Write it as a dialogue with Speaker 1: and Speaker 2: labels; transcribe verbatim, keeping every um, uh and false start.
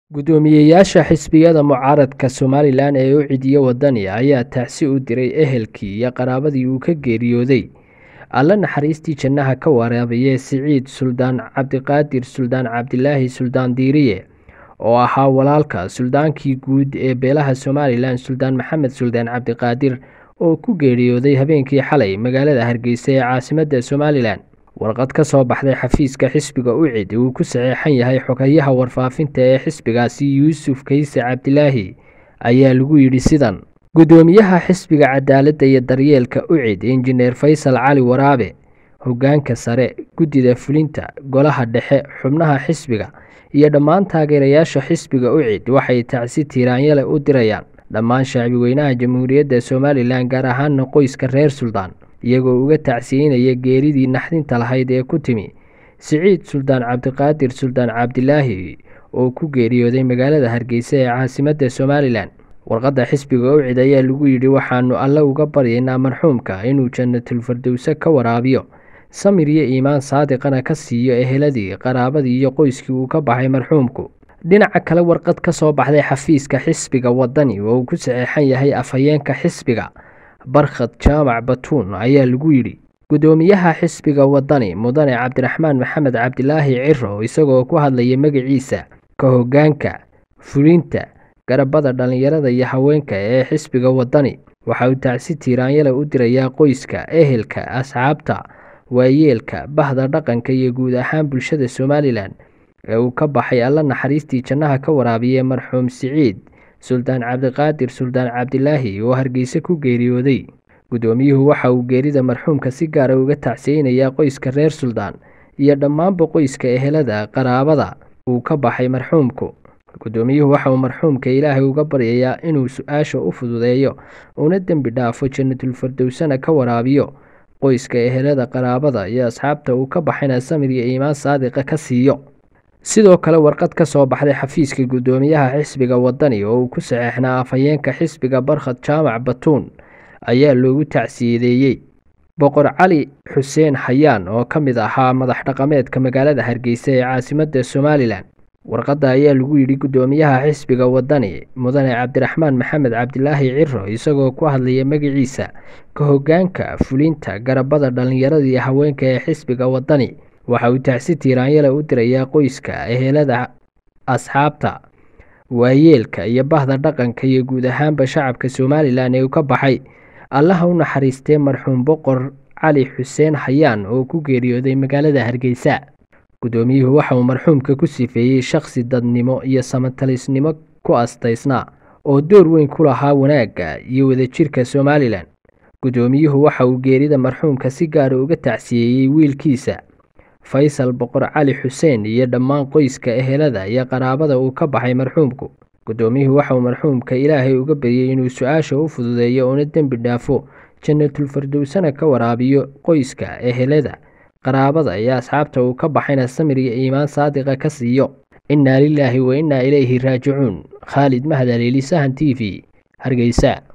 Speaker 1: Guddoomiyeyaasha xisbiyada mucaaradka Somalilan ee u ciidiya wadani ayaa tacsi u diray ehelkii iyo qaraabadii uu ka geeriyooday Alle naxariistii jannaha ka waraabiye Siciid Suldaan Cabdiqaadir Suldaan Cabdilaahi Suldaan Diiriye oo ahaa walaalka suldaankii guud ee beelaha Somalilan Suldaan Maxamed Suldaan Cabdiqaadir oo ku geeriyooday habeenkii xalay magaalada Hargeysa ee caasimadda Somalilan. warqad ka soo baxday xafiiska xisbiga u cid uu ku saxeexan yahay xogayaha warfaafinta ee xisbigaasi Yuusuf Kayse Cabdilaahi ayaa lagu yidhi sidan: guddoomiyaha xisbiga cadaaladda iyo daryeelka u cid injineer Faysal Cali Waraabe, hoggaanka sare, guddida fulinta, golaha dhexe, xubnaha xisbiga iyo dhammaan taageerayaasha xisbiga u cid waxay tacsi tiiraanyale u dirayaan dhammaan shacbi weynaha Jamhuuriyadda Somalilan, gaar ahaan qoyska reer Suldaan, iyagoo uga tacsiinaya geeridii naxdinta lahayd ee ku timi Siciid Suldaan Cabdiqaadir Suldaan Cabdilaahi oo ku geeriyooday magaalada Hargeysa ee caasimadda Somalilan. warqadda xisbiga u cid ayaa lagu yidhi waxaanu Alle uga baryaynaa marxuumka inuu jannatul firdawsa ka waraabiyo, samir iyo iimaan saadiqana ka siiyo eheladii, qaraabadii iyo qoyskii uu ka baxay marxuumku. dhinaca kale, warqad ka soo baxday xafiiska xisbiga wadani oo uu ku saxeexan yahay afhayeenka xisbiga Barkhad Jaamac Batuun ayaa lagu yidhi: guddoomiyaha xisbiga wadani mudane Cabdiraxmaan Maxamed Cabdilaahi Ciro, isagoo ku hadlaya magaciisa ka hoggaanka fulinta, garabada dhalinyarada iyo haweenka ee xisbiga wadani, waxa uu tacsi tiiraanyale u dirayaa qoyska, ehelka, asxaabta, waayeelka, bahda dhaqanka iyo guud ahaan bulshada Somalilan ee uu ka baxay Alle naxariistii jannaha ka waraabiye marxuum Siciid Suldaan Cabdiqaadir Suldaan Cabdilaahi oo Hargeysa ku geeriyooday. guddoomiyuhu waxa uu geerida marxuumka si gaar ah uga tacsiyeynayaa qoyska reer Suldaan iyo dhammaanba qoyska, ehelada, qaraabada uu ka baxay marxuumku. guddoomiyuhu waxa uu marxuumka Ilaahay uga baryayaa inuu su-aasha u fududeeyo una dembi dhaafo, jannatul firdawsana ka waraabiyo, qoyska, ehelada, qaraabada iyo asxaabta uu ka baxayna samir iyo iimaan saadiqa ka siiyo. sidoo kale, warqad ka soo baxday xafiiska guddoomiyaha xisbiga wadani oo uu ku saxeexnaa afhayeenka xisbiga Barkhad Jaamac Batuun ayaa loogu tacsiyadeeyey boqor Cali Xuseen Xayaan oo ka mid ahaa madax dhaqameedka magaalada Hargeysa ee caasimadda Somalilan. warqadda ayaa lagu yidhi guddoomiyaha xisbiga wadani mudane Cabdiraxmaan Maxamed Cabdilaahi Ciro, isagoo ku hadlaya magaciisa ka hoggaanka fulinta, garabada dhalinyarada iyo haweenka ee xisbiga wadani, waxa uu tacsi tiiraanyale u dirayaa qoyska, ehelada, asxaabta, waayeelka iyo bahda dhaqanka iyo guud ahaanba shacabka Somalilan ee uu ka baxay Allaha u naxariistee marxuum boqor Cali Xuseen Xayaan oo ku geeriyooday magaalada Hargeysa. guddoomiyuhu waxa uu marxuumka ku sifeeyey shakhsi dadnimo iyo samatalisnimo ku astaysnaa oo door weyn ku lahaa wanaagga iyo wadajirka Somalilan. guddoomiyuhu waxa uu geerida marxuumka si gaar ah uga tacsiyeeyey wiilkiisa Faysal Boqor Cali Xuseen iyo dhammaan qoyska, ehelada iyo qaraabada uu ka baxay marxuumku. guddoomiyuhu waxa uu marxuumka Ilaahay uga baryay inuu su-aasha u fududeeyo una dembi dhaafo, jannatul firdawsana ka waraabiyo, qoyska, ehelada, qaraabada iyo asxaabta uu ka baxayna samir iyo iimaan saadiqa ka siiyo. innaa lilaahi wa innaa ilayhi raajicuun. Khaalid Mahad, Sahan T V, Hargeysa.